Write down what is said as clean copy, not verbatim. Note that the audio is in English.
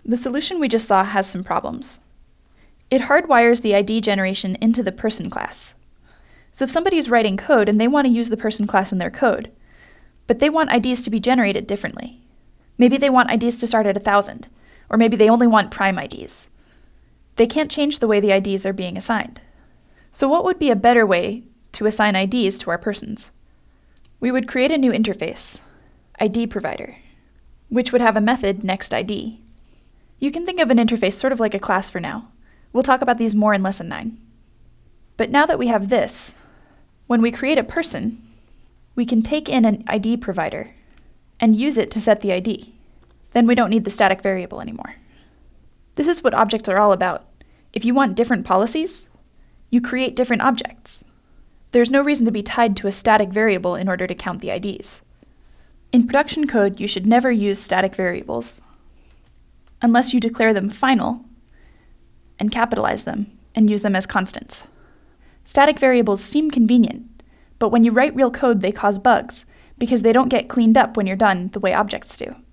The solution we just saw has some problems. It hardwires the ID generation into the person class. So if somebody's writing code and they want to use the person class in their code, but they want IDs to be generated differently. Maybe they want IDs to start at 1,000, or maybe they only want prime IDs. They can't change the way the IDs are being assigned. So what would be a better way to assign IDs to our persons? We would create a new interface, ID provider, which would have a method nextID. You can think of an interface sort of like a class for now. We'll talk about these more in Lesson 9. But now that we have this, when we create a person, we can take in an ID provider and use it to set the ID. Then we don't need the static variable anymore. This is what objects are all about. If you want different policies, you create different objects. There's no reason to be tied to a static variable in order to count the IDs. In production code, you should never use static variables unless you declare them final and capitalize them and use them as constants. Static variables seem convenient, but when you write real code, they cause bugs because they don't get cleaned up when you're done the way objects do.